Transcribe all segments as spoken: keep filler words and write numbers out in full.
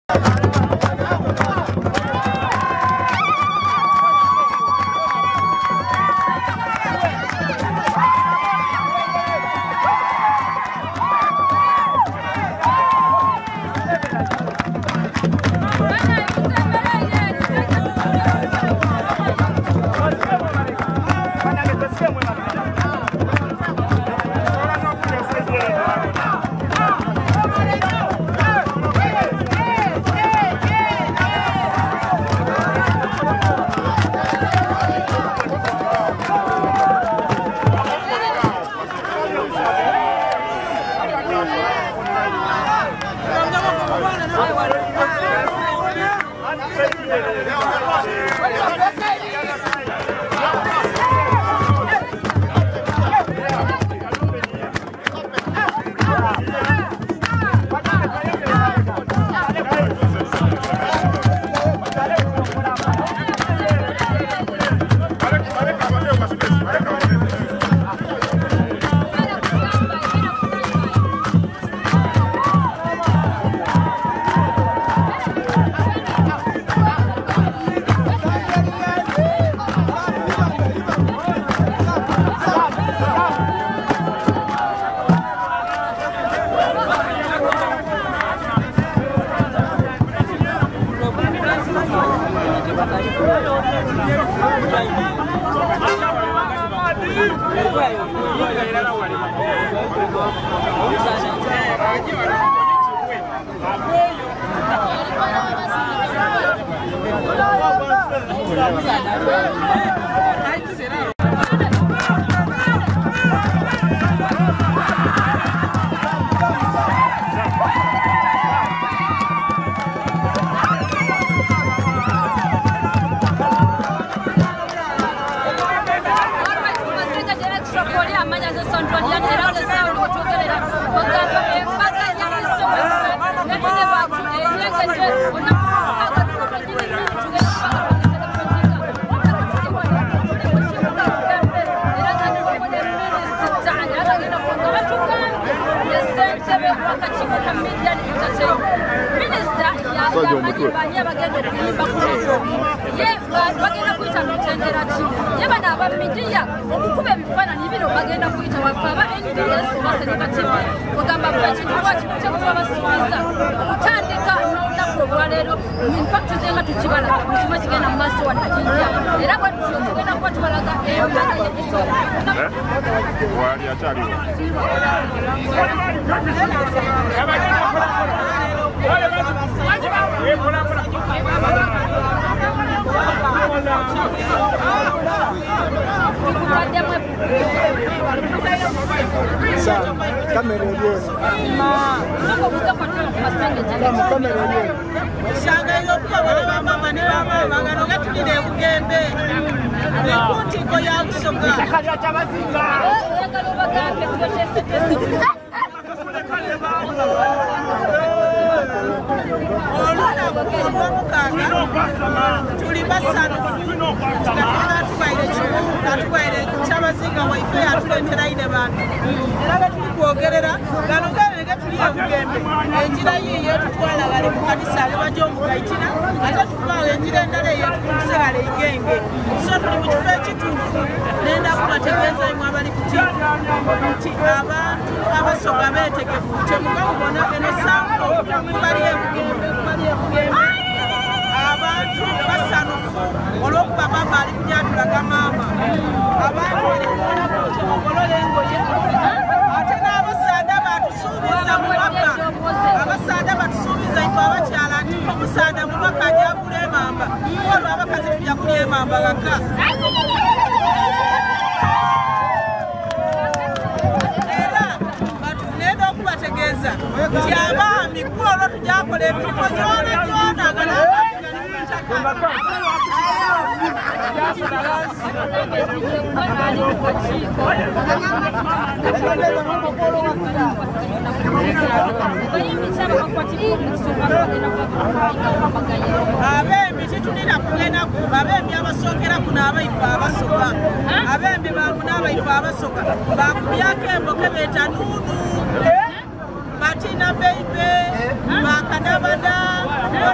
Abembi titulira kugenda kuba abembi abasokera kuno abayifa abasoka abembi bakuna abayifa abasoka bakubyako emboke beeta nunu batina beibe bakadabada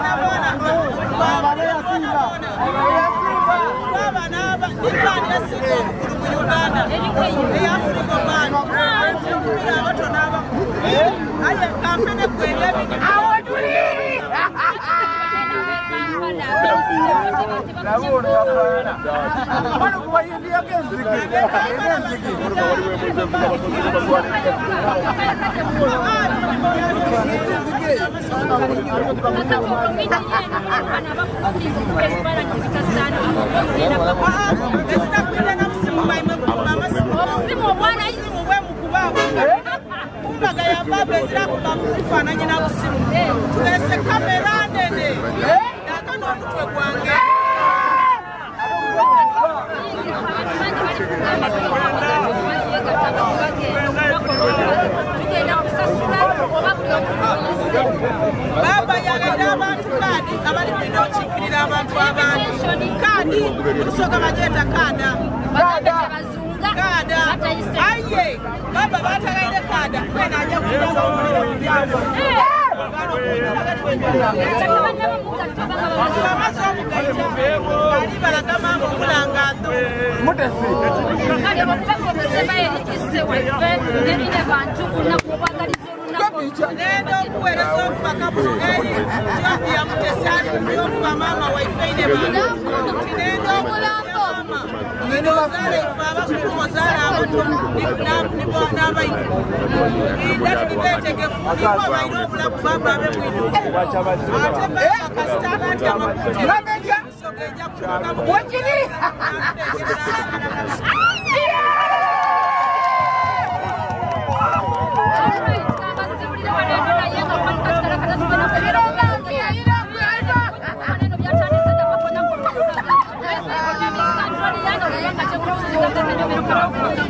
eyafurika bandi ekumira abato n'abakulu aye kampene kwebya kumbaga ya baba ezira kubakufananye na busimu tulese kamera nene yakano mutwe gwange baba yagalira abantu kadi abali bino okikirira abantu abandi kadi olusoka bagenda kada kada aye baba batagaire kada kwena ajja kuba omuliro mu byalo bali balagama omulangado mutesi kale bakubakozesa bayerikisewe nebine bantu kunaku obwagaliza olunaku nendo okuweereza okubaka busuleri jobi ya mutesali yokuba maama waifeine bantu nendo omulambo nino bazaala ife abakulu muzaala abato n'abaito ndatulibeetegefu niko baire obulaku baba abe mwiduka ate bakasitaba nti amakuti ensoga ejja kutuuka Thank you.